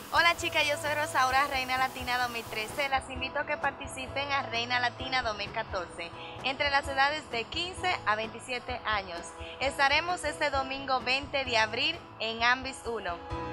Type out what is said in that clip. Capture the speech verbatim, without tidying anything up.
Hola chicas, yo soy Rosaura, Reina Latina dos mil trece. Las invito a que participen a Reina Latina dos mil catorce entre las edades de quince a veintisiete años. Estaremos este domingo veinte de abril en Ambis uno.